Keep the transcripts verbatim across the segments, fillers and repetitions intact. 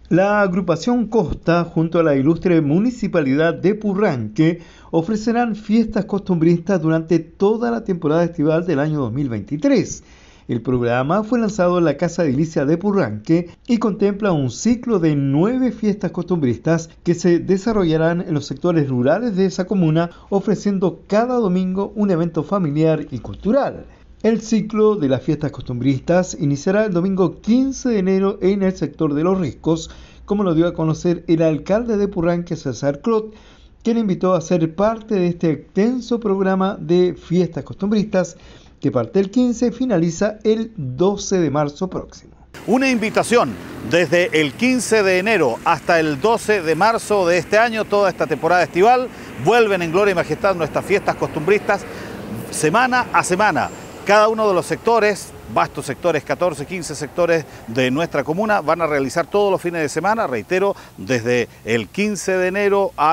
La agrupación Costa, junto a la ilustre municipalidad de Purranque, ofrecerán fiestas costumbristas durante toda la temporada estival del año dos mil veintitrés. El programa fue lanzado en la Casa de Edilicia de Purranque y contempla un ciclo de nueve fiestas costumbristas que se desarrollarán en los sectores rurales de esa comuna, ofreciendo cada domingo un evento familiar y cultural. El ciclo de las fiestas costumbristas iniciará el domingo quince de enero en el sector de Los Riscos, como lo dio a conocer el alcalde de Purranque, César Clot, quien invitó a ser parte de este extenso programa de fiestas costumbristas que parte el quince y finaliza el doce de marzo próximo. Una invitación desde el quince de enero hasta el doce de marzo de este año, toda esta temporada estival, vuelven en gloria y majestad nuestras fiestas costumbristas semana a semana. Cada uno de los sectores, vastos sectores, catorce, quince sectores de nuestra comuna, van a realizar todos los fines de semana, reitero, desde el quince de enero a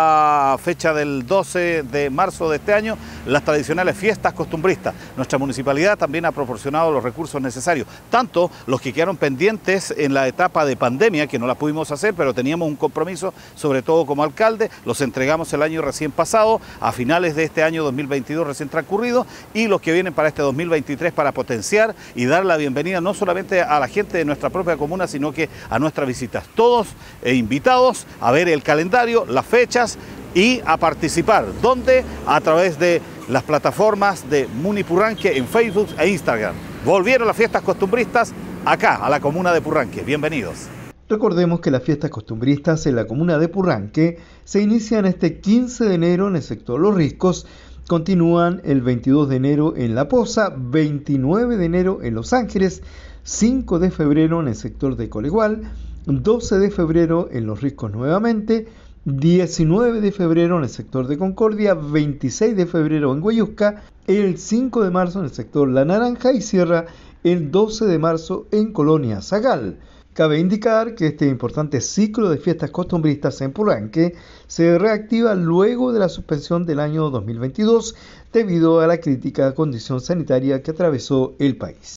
la fecha del doce de marzo de este año, las tradicionales fiestas costumbristas. Nuestra municipalidad también ha proporcionado los recursos necesarios, tanto los que quedaron pendientes en la etapa de pandemia, que no la pudimos hacer, pero teníamos un compromiso, sobre todo como alcalde, los entregamos el año recién pasado, a finales de este año dos mil veintidós recién transcurrido, y los que vienen para este dos mil veintitrés para potenciar y dar la bienvenida no solamente a la gente de nuestra propia comuna, sino que a nuestras visitas. Todos eh, invitados a ver el calendario, las fechas y a participar. ¿Dónde? A través de las plataformas de Muni Purranque en Facebook e Instagram. Volvieron las fiestas costumbristas acá, a la comuna de Purranque. Bienvenidos. Recordemos que las fiestas costumbristas en la comuna de Purranque se inician este quince de enero en el sector Los Riscos, continúan el veintidós de enero en La Poza, veintinueve de enero en Los Ángeles, cinco de febrero en el sector de Colegual, doce de febrero en Los Riscos nuevamente, diecinueve de febrero en el sector de Concordia, veintiséis de febrero en Hueyusca, el cinco de marzo en el sector La Naranja y cierra el doce de marzo en Colonia Zagal. Cabe indicar que este importante ciclo de fiestas costumbristas en Purranque se reactiva luego de la suspensión del año dos mil veintidós debido a la crítica condición sanitaria que atravesó el país.